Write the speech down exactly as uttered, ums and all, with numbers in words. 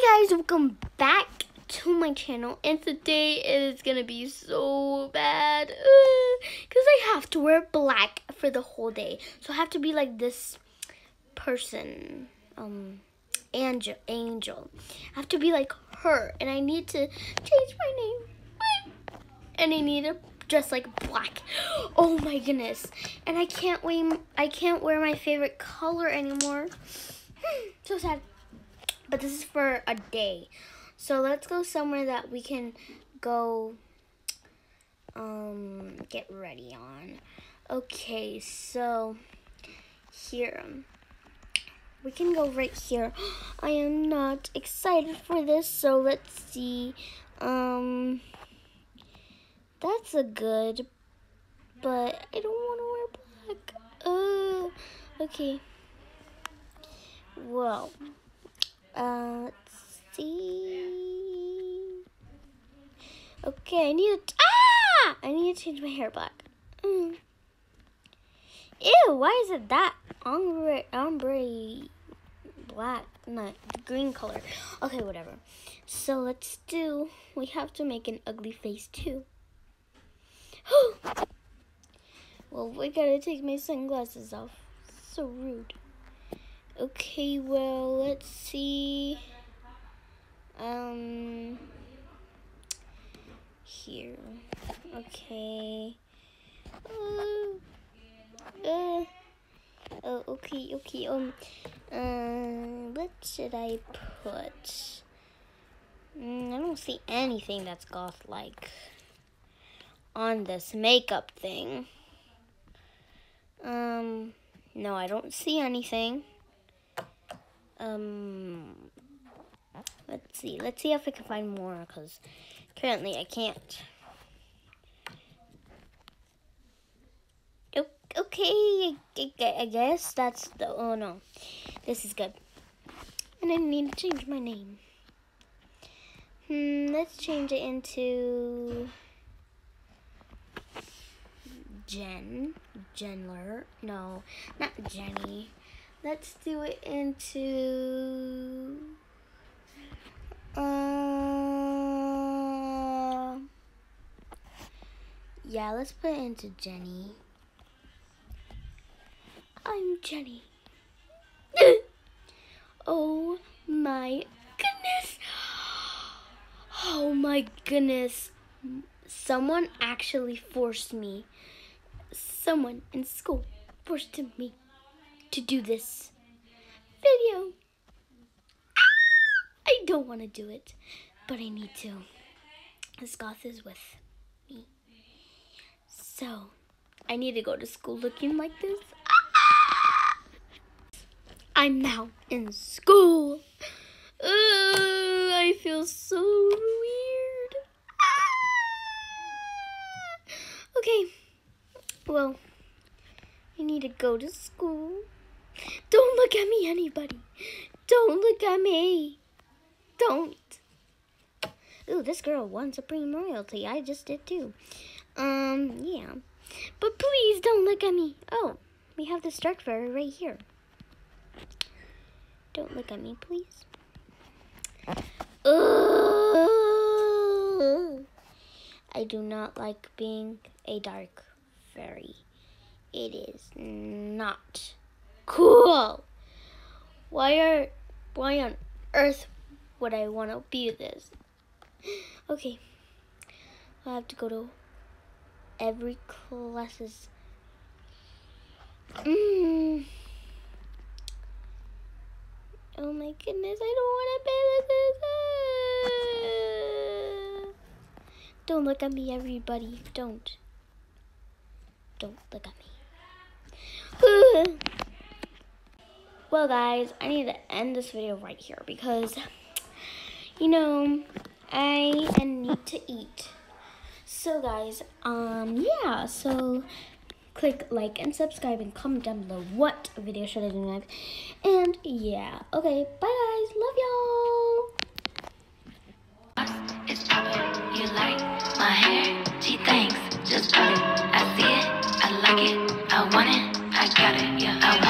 Hi guys, welcome back to my channel, and today is gonna be so bad because uh, I have to wear black for the whole day. So I have to be like this person, um, Angel. Angel. I have to be like her, and I need to change my name, and I need to dress like black. Oh my goodness! And I can't wear I can't wear my favorite color anymore. So sad. But this is for a day. So let's go somewhere that we can go um, get ready on. Okay, so here. We can go right here. I am not excited for this, so let's see. Um, that's a good, but I don't want to wear black. Uh, okay. Well. Uh, let's see. Okay, I need to, ah! I need to change my hair black. Mm. Ew, why is it that ombre, ombre black, not green color? Okay, whatever. So let's do, we have to make an ugly face too. Well, we gotta take my sunglasses off. So rude. Okay, well, let's see. Um, here. Okay. Uh, uh, oh, okay, okay. Um, uh, what should I put? Mm, I don't see anything that's goth-like on this makeup thing. Um, no, I don't see anything. Um, let's see. Let's see if I can find more, because currently I can't. Okay, I guess that's the, oh no. This is good. And I need to change my name. Hmm, let's change it into Jen. Jenler. No, not Jenny. Let's do it into, uh, yeah, let's put it into Jenny. I'm Jenny. Oh my goodness. Oh my goodness. Someone actually forced me. Someone in school forced me to do this video. I don't want to do it, but I need to. This goth is with me. So, I need to go to school looking like this. I'm now in school. Uh, I feel so weird. Okay, well, I need to go to school. Don't look at me, anybody. Don't look at me. Don't. Ooh, this girl won Supreme Royalty. I just did too. Um, yeah. But please don't look at me. Oh, we have the Stark Fairy right here. Don't look at me, please. Ugh. I do not like being a dark fairy. It is not cool. Why are, why on earth would I want to be this? Okay, I have to go to every classes. Mm. Oh my goodness, I don't want to be like this. Don't look at me, everybody. Don't. Don't look at me. Well, guys, I need to end this video right here because, you know, I need to eat. So, guys, um, yeah, so click like and subscribe and comment down below what video should I do next. And, yeah, okay, bye, guys. Love y'all. It's poppin', you like my hair? Gee, thanks, just put it. I see it, I like it, I want it, I got it, yeah, I want it.